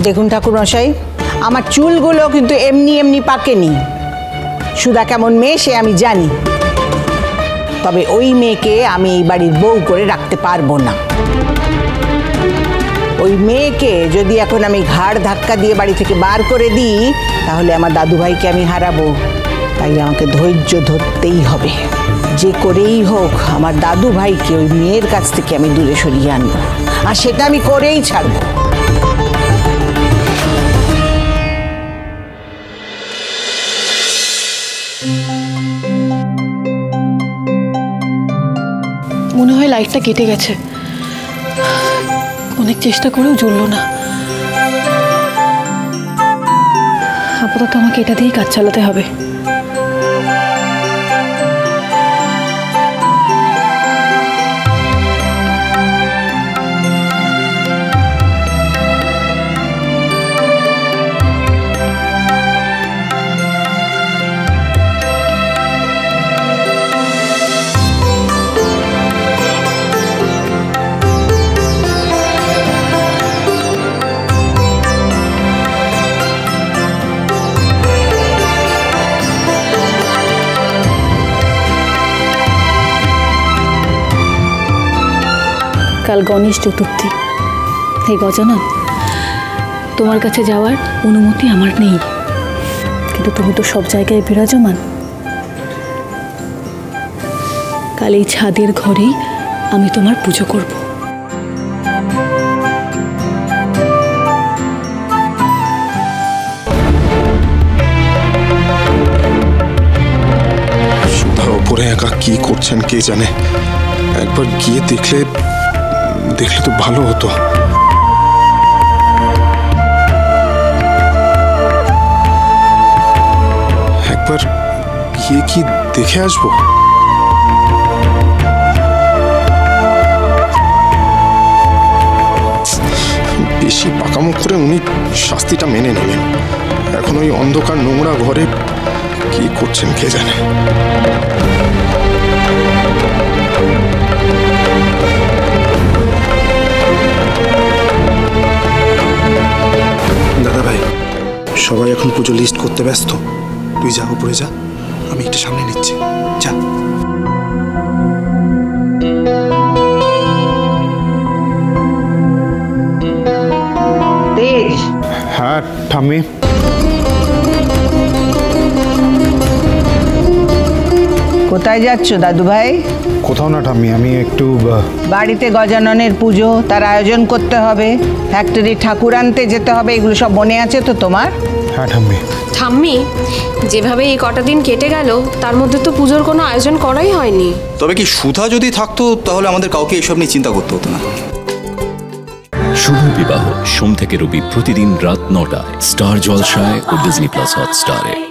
দেখুন ঠাকুরমশাই, আমার চুলগুলো কিন্তু এমনি এমনি পাকেনি। সুধা কেমন মেয়ে সে আমি জানি, তবে ওই মেয়েকে আমি এই বাড়ির বউ করে রাখতে পারবো না। ওই মেয়েকে যদি এখন আমি ঘাড় ধাক্কা দিয়ে বাড়ি থেকে বার করে দিই, তাহলে আমার দাদুভাইকে আমি হারাবো। তাই আমাকে ধৈর্য ধরতেই হবে। যে করেই হোক আমার দাদুভাইকে ওই মেয়ের কাছ থেকে আমি দূরে সরিয়ে আনবো, আর সেটা আমি করেই ছাড়বো। মনে হয় লাইটটা কেটে গেছে, অনেক চেষ্টা করেও জ্বললো না। আপাতত আমাকে এটা দিয়েই কাজ চালাতে হবে। কাল গণেশ চতুর্থী। এই গজানন, তোমার কাছে যাওয়ার অনুমতি আমার নেই, কিন্তু তুমি তো সব জায়গায় বিরাজমান। কাল এই ছাদের ঘরেই আমি তোমার পুজো করব। সুধা ওপরে একা কি করছেন কে জানে, একবার গিয়ে দেখলে তো ভালো হতো। একবার গিয়ে কি দেখে আসবো। বেশি পাকামো করে উনি শাস্তিটা মেনে নেবেন। এখন ওই অন্ধকার নোংরা ঘরে কি করছেন কে জানে। দাদা ভাই, সবাই এখন পুজো লিস্ট করতে ব্যস্ত। তুই যা, উপরে যা, আমি একটু সামনে নিচ্ছি। যা। তেজ। হ্যাঁ ঠাম্মি। কোথায় যাচ্ছ দাদু ভাই? কোথাও না ঠাম্মি, আমি একটু বাড়িতে গজাননের পুজো, তার আয়োজন করতে হবে, ফ্যাক্টরি ঠাকুর আনতে যেতে হবে, এগুলো সব মনে আছে তো তোমার? হ্যাঁ ঠাম্মি। ঠাম্মি, যেভাবে এই কটা দিন কেটে গেল তার মধ্যে তো পুজোর কোনো আয়োজন করাই হয়নি। তবে কি সুধা যদি থাকতো তাহলে আমাদের কাউকে এসব নিয়ে চিন্তা করতে হতো না। শুভ বিবাহ সোম থেকে রবি প্রতিদিন রাত ৯টায় স্টার জলসায় ও ডিজনি প্লাস হটস্টারে।